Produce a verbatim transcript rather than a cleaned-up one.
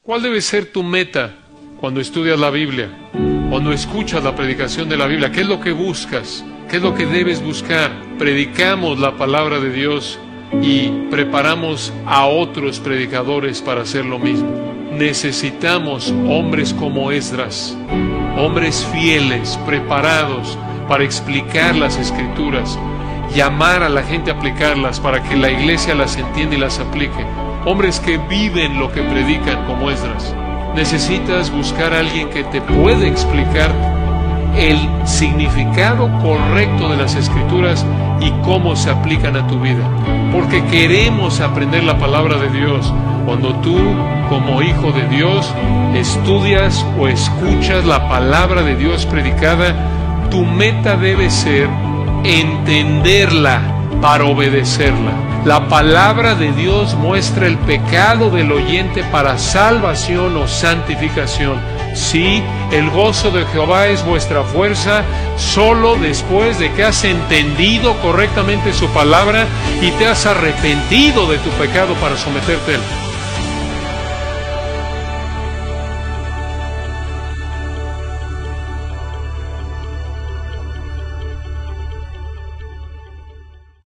¿Cuál debe ser tu meta cuando estudias la Biblia? Cuando escuchas la predicación de la Biblia, ¿qué es lo que buscas? ¿Qué es lo que debes buscar? Predicamos la palabra de Dios y preparamos a otros predicadores para hacer lo mismo. Necesitamos hombres como Esdras, hombres fieles, preparados para explicar las Escrituras, llamar a la gente a aplicarlas para que la iglesia las entienda y las aplique. Hombres que viven lo que predican como Esdras. Necesitas buscar a alguien que te pueda explicar el significado correcto de las Escrituras y cómo se aplican a tu vida. Porque queremos aprender la palabra de Dios. Cuando tú, como hijo de Dios, estudias o escuchas la palabra de Dios predicada, tu meta debe ser entenderla para obedecerla. La palabra de Dios muestra el pecado del oyente para salvación o santificación. Sí, el gozo de Jehová es vuestra fuerza, solo después de que has entendido correctamente su palabra y te has arrepentido de tu pecado para someterte a él.